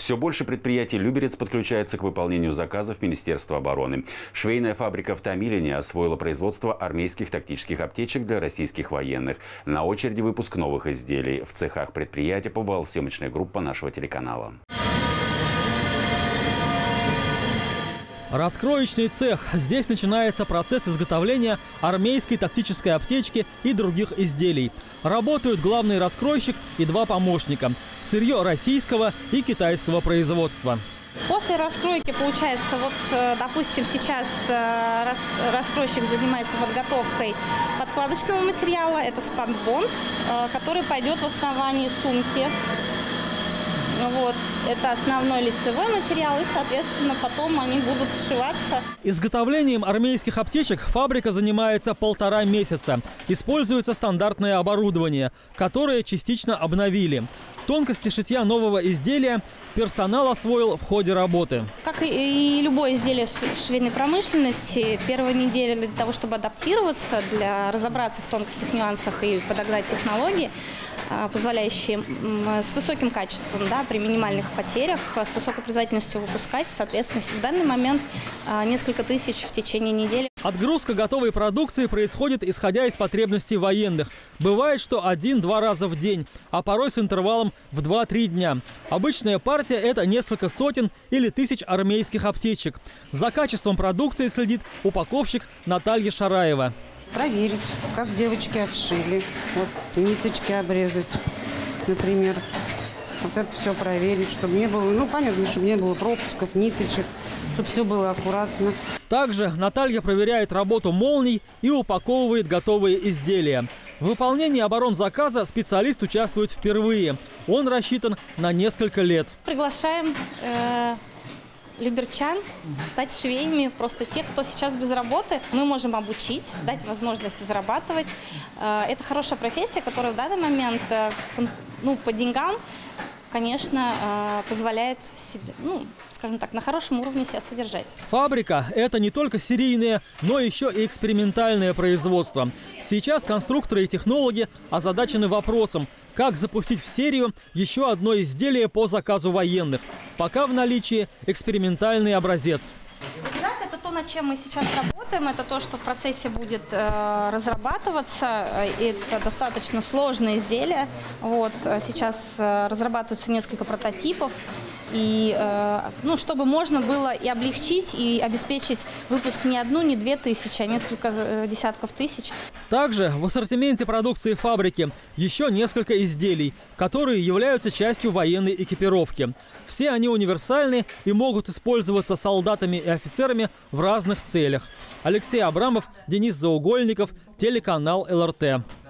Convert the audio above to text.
Все больше предприятий «Люберец» подключается к выполнению заказов Министерства обороны. Швейная фабрика в Томилине освоила производство армейских тактических аптечек для российских военных. На очереди выпуск новых изделий. В цехах предприятия побывала съемочная группа нашего телеканала. Раскроечный цех. Здесь начинается процесс изготовления армейской тактической аптечки и других изделий. Работают главный раскройщик и два помощника. Сырье российского и китайского производства. После раскройки получается, вот, допустим, сейчас раскройщик занимается подготовкой подкладочного материала. Это спанбонд, который пойдет в основании сумки. Вот. Это основной лицевой материал, и, соответственно, потом они будут сшиваться. Изготовлением армейских аптечек фабрика занимается 1,5 месяца. Используется стандартное оборудование, которое частично обновили. Тонкости шитья нового изделия персонал освоил в ходе работы. Как и любое изделие швейной промышленности, первая неделя для того, чтобы адаптироваться, для разобраться в тонкостях, нюансах и подогнать технологии, позволяющие с высоким качеством, да, при минимальных потерях, с высокой производительностью выпускать. Соответственно, в данный момент несколько тысяч в течение недели. Отгрузка готовой продукции происходит, исходя из потребностей военных. Бывает, что 1-2 раза в день, а порой с интервалом в 2-3 дня. Обычная партия – это несколько сотен или тысяч армейских аптечек. За качеством продукции следит упаковщик Наталья Шараева. Проверить, как девочки отшили. Вот ниточки обрезать, например. Вот это все проверить, чтобы не было, ну понятно, чтобы не было пропусков, ниточек, чтобы все было аккуратно. Также Наталья проверяет работу молний и упаковывает готовые изделия. В выполнении оборонзаказа специалист участвует впервые. Он рассчитан на несколько лет. Приглашаем люберчан стать швеями, просто те, кто сейчас без работы. Мы можем обучить, дать возможность зарабатывать. Это хорошая профессия, которая в данный момент, ну, по деньгам, конечно, позволяет себе, ну, скажем так, на хорошем уровне себя содержать. Фабрика – это не только серийное, но еще и экспериментальное производство. Сейчас конструкторы и технологи озадачены вопросом, как запустить в серию еще одно изделие по заказу военных. Пока в наличии экспериментальный образец. Это то, над чем мы сейчас работаем, это то, что в процессе будет разрабатываться. Это достаточно сложное изделие. Вот, сейчас разрабатываются несколько прототипов. И, ну, чтобы можно было и облегчить, и обеспечить выпуск не 1, не 2 тысячи, а несколько десятков тысяч. Также в ассортименте продукции фабрики еще несколько изделий, которые являются частью военной экипировки. Все они универсальны и могут использоваться солдатами и офицерами в разных целях. Алексей Абрамов, Денис Заугольников, телеканал ЛРТ.